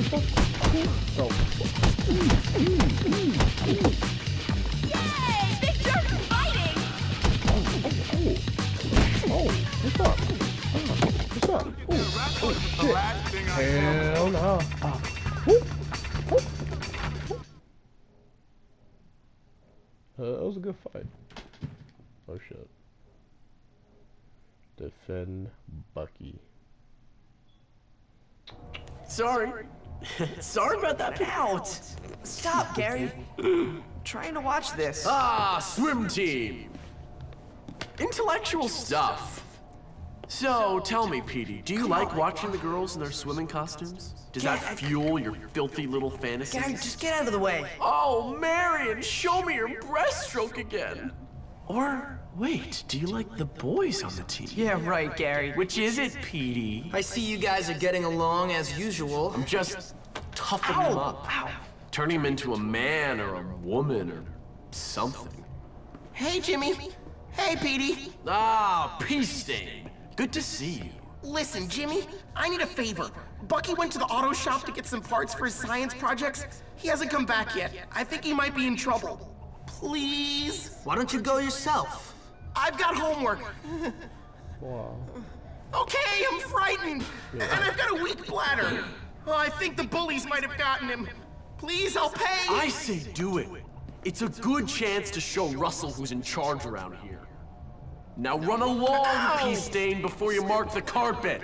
Go. Yay! Big Jerk is fighting! Oh, what's up? What's up? Oh, shit. Hell no. That was a good fight. Oh shit. Defend Bucky. Sorry. Sorry about that. Out. Stop, Gary. Trying to watch this. Ah, swim team. Intellectual stuff. So, tell me, Petey, do you like watching the girls in their swimming costumes? Does that fuel your filthy little fantasies? Gary, just get out of the way. Oh, Marion, show me your breaststroke again. Or, wait, do you like the boys on the team? Yeah, right, Gary. Which is it, Petey? I see you guys are getting along as usual. I'm just toughening him up. Turning him into a man or a woman or something. Hey, Jimmy. Hey, Petey. Ah, Ps4. Good to see you. Listen, Jimmy, I need a favor. Bucky went to the auto shop to get some parts for his science projects. He hasn't come back yet. I think he might be in trouble. Please? Why don't you go yourself? I've got homework. Wow. Okay, I'm frightened. And I've got a weak bladder. Oh, I think the bullies might have gotten him. Please, I'll pay. I say do it. It's a good chance to show Russell who's in charge around here. Now run along, Ps4, before you mark the carpet.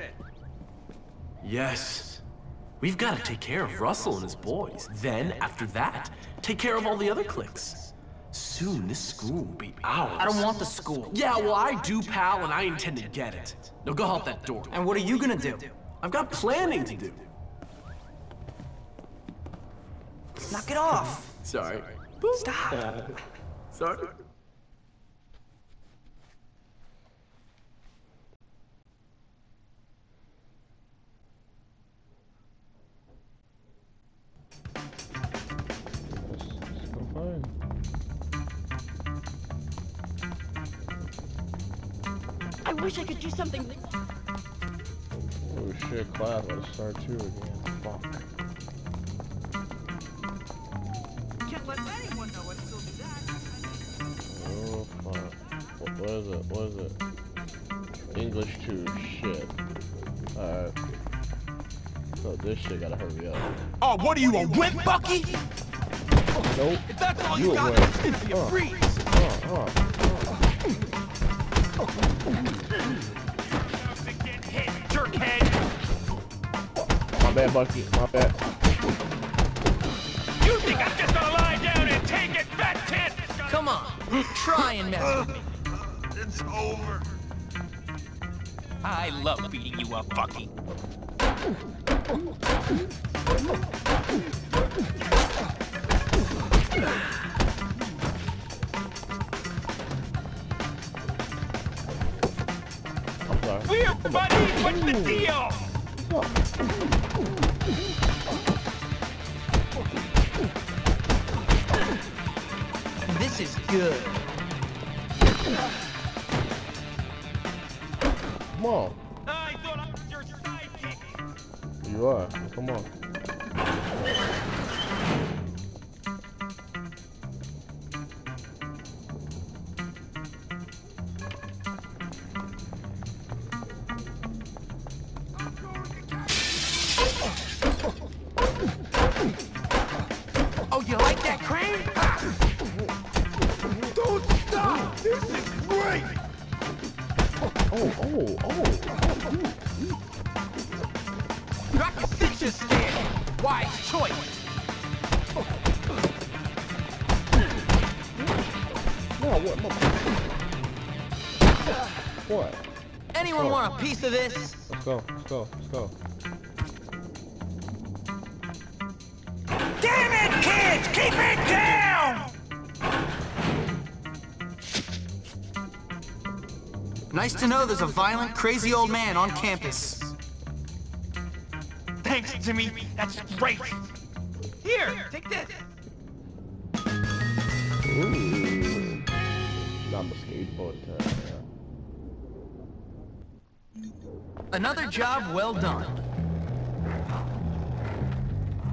Yes. We've got to take care of Russell and his boys. Then, after that, take care of all the other cliques. Soon, this school will be ours. I don't want the school. Yeah, well, I do, pal, and I intend to get it. Now go out that door. And what are you gonna do? I've got planning to do. Knock it off. Sorry. Stop. Sorry. Let's go fine. I wish I could do something. Oh shit, class, let's start 2 again. Fuck. Can't let anyone know I'd still do that. Oh fuck. What is it? What is it? English 2, shit. Alright. So this shit gotta hurry up. Oh, what are you, a wimp, Bucky? Nope. If that's all You you a got, wimp. it's for your freeze. Jerkhead. My bad, Bucky. My bad. You think I'm just gonna lie down and take it, fat tit? Come on. Try and mess with me. It's over. I love beating you up, Bucky. I'm sorry. We're buddies. What's the deal? This is good. Come on. I thought I was your sidekick. You are. Come on. Oh, you like that crane? Don't stop! This is great! Oh. Rock your stitches scared. Wise choice. No, what? What? Anyone want a piece of this? Let's go. Damn it, kids! Keep it down! Nice to know there's a violent, crazy old man on campus. Thanks, Jimmy. That's great. Here, take this. Ooh. I'm a skateboard time. Another job well done.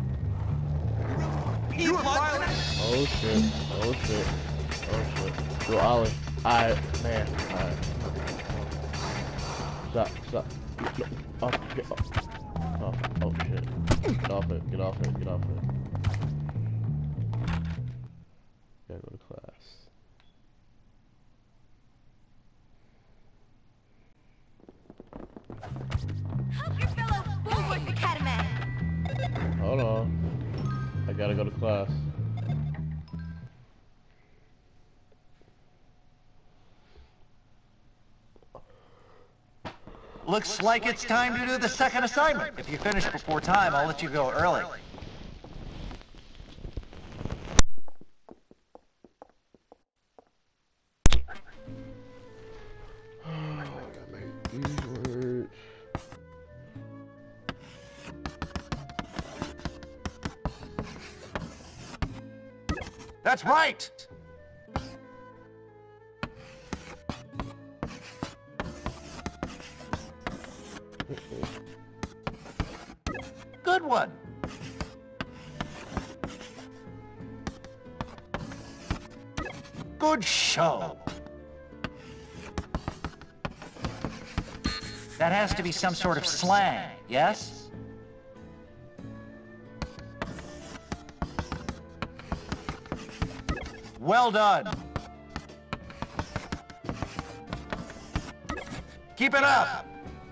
You are violent. Oh shit. Oh shit. Oh shit. Yo, Ollie. Alright, man. Alright. Stop. Stop. No. Oh, get off. Oh, oh shit. Get off it. Get off it. Get off it. Gotta go to class. Help your fellow bulwark, the Catamaran. Hold on. I gotta go to class. Looks like it's time to do the second assignment. If you finish before time, I'll let you go early. That's right! Good one. Good show. That has to be some sort of slang, yes? Well done. Keep it up.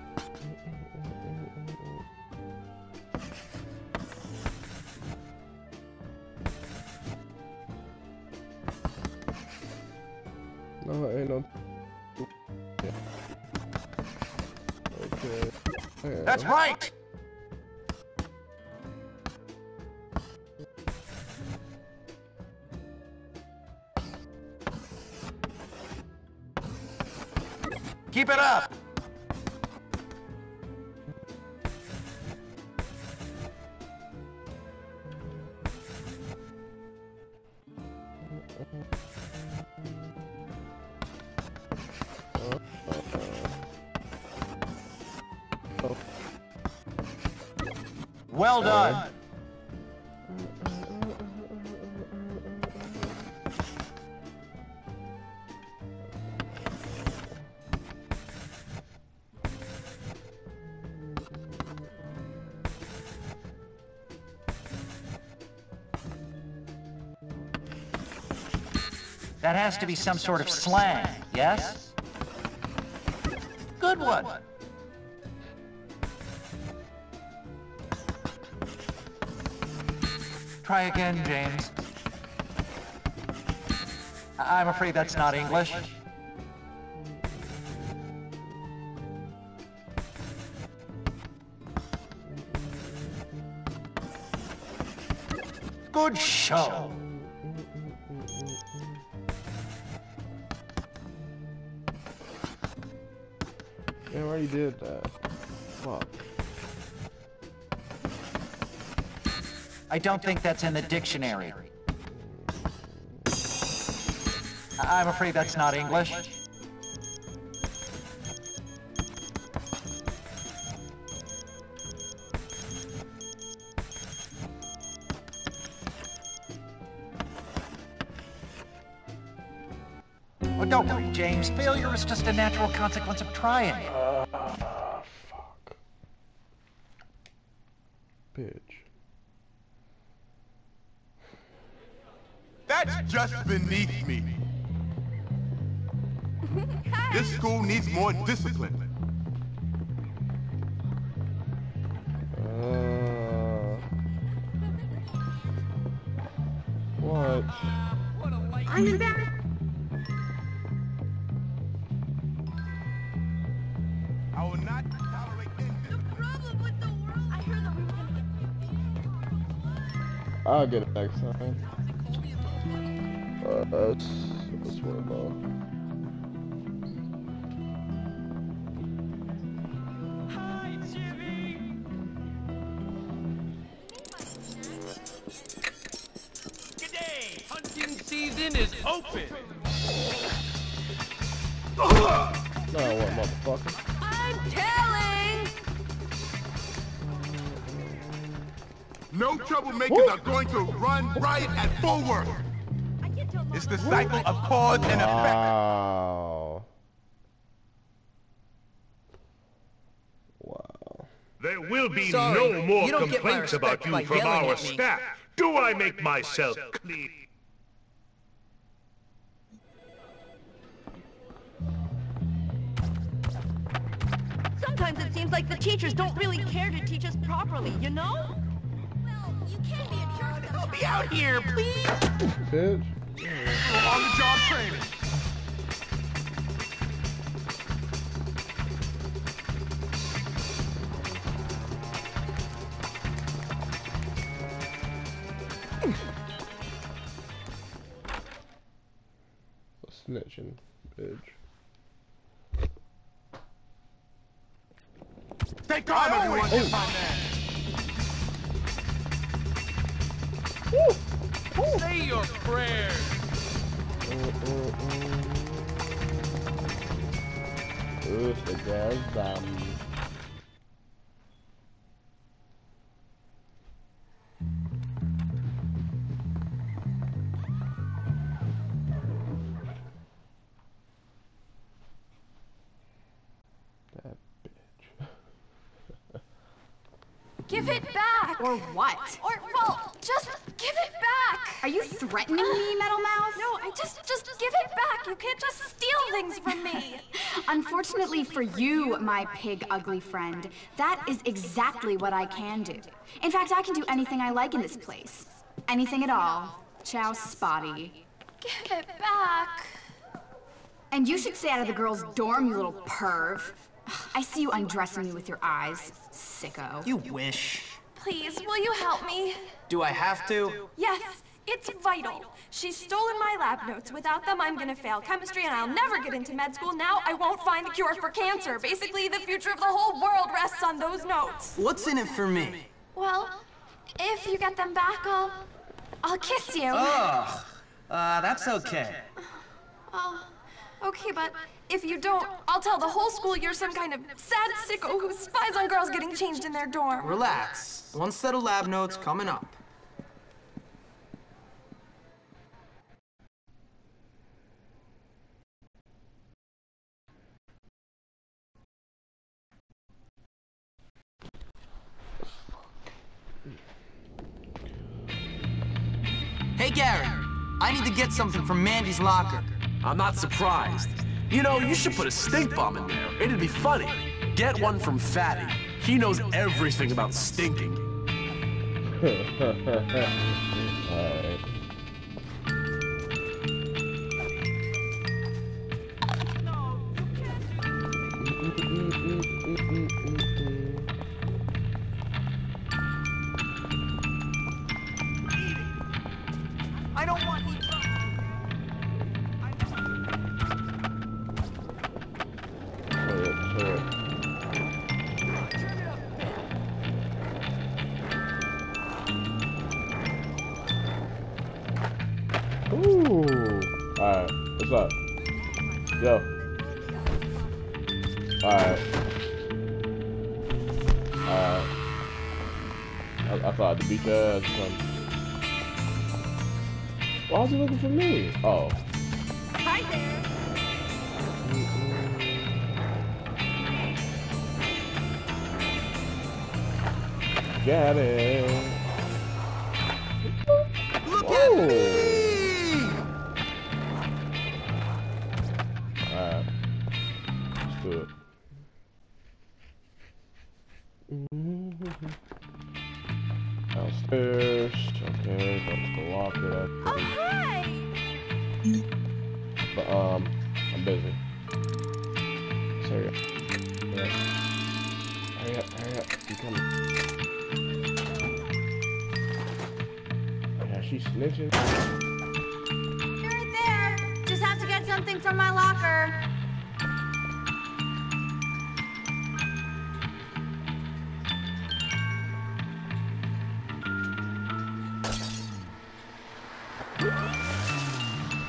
No, ain't no. Okay. That's right. Keep it up. Well done. That has to be some sort of slang, yes? Good one. Try again, James. I'm afraid that's not English. Good show. I already did that. Fuck. I don't think that's in the dictionary. I'm afraid that's not English. Well, don't worry, James. Failure is just a natural consequence of trying. Fuck. Bitch. That's just beneath me. This school needs more discipline. What? I'm embarrassed. I will not tolerate indiscipline. The problem with the world. I heard that we were gonna get. I'll get it next time. That's what about. Hi, Jimmy. G'day. Hunting season is open. No, what, motherfucker? I'm telling. No troublemakers are going to run riot at full work. It's the cycle of cause and effect. Wow. Wow. There will be Sorry, no more you don't get my complaints about respect you by from yelling our at me. staff. Do I make myself clear? Sometimes it seems like the teachers don't really care to teach us properly, you know? Well, you can be a jerk. Help me out here, please. Bitch. On the job training. Snitching, bitch. Stay calm, everyone. Yes, my man. Say your prayers. Who's the girl's That bitch. Give it back! Or what? Or, well, just give it back! Are you threatening me, Metal Mouth? No, just give it back! You can't just steal things from me! Unfortunately for you, my pig ugly friend, that is exactly what I can do. In fact, I can do anything I like in this place. Anything at all. Ciao, Spotty. Give it back! And you should stay out of the girls' dorm, you little perv. I see you undressing me with your eyes, sicko. You wish. Please, will you help me? Do I have to? Yes, it's vital. She's stolen my lab notes. Without them, I'm gonna fail chemistry and I'll never get into med school. Now I won't find the cure for cancer. Basically, the future of the whole world rests on those notes. What's in it for me? Well, if you get them back, I'll kiss you. Oh, that's okay. Oh, okay, but if you don't, I'll tell the whole school you're some kind of sad sicko who spies on girls getting changed in their dorm. Relax. One set of lab notes coming up. Hey, Gary. I need to get something from Mandy's locker. I'm not surprised. You know, you should put a stink bomb in there. It'd be funny. Get one from Fatty. He knows everything about stinking. Alright. I don't want any trouble. Ooh. Alright, what's up? Yo. Alright. I thought to beat your ass or something. Why was he looking for me? Oh. Hi there. Got it. Look at me! Alright. Let's do it. Downstairs. Okay, that's the locker. Oh, hi! But, I'm busy. So, hurry up. Hurry up, hurry up. You coming? Yeah, she's snitching. You're right there. Just have to get something from my locker.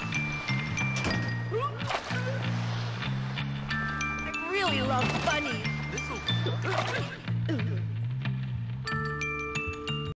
I really love bunnies.